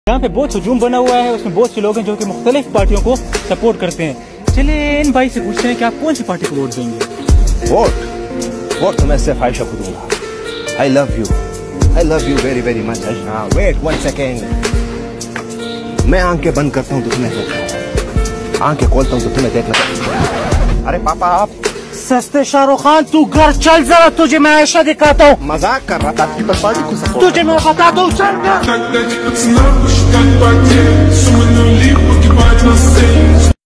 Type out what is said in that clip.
यहाँ पे बहुत हजूम बना हुआ है, उसमें बहुत से लोग हैं जो कि मुख्तलिफ पार्टियों को सपोर्ट करते हैं। चलिए इन भाई से पूछते हैं कि आप कौन सी पार्टी को वोट देंगे। वोट तो मैं सिर्फ आयशा को दूंगा। I love you very very much Ayesha. Wait 1 second, मैं आंखें बंद करता हूँ तो तुम्हें देखता हूँ, आंखें खोलता हूँ तो तुम्हें देखना। अरे पापा आप सस्ते शाहरुख खान, तू घर चल जरा, तुझे मैं आयशा दिखाता हूँ। मजाक कर रहा था, पीपल पार्टी को सपोर्ट। तुझे मैं बताता हूँ, चल।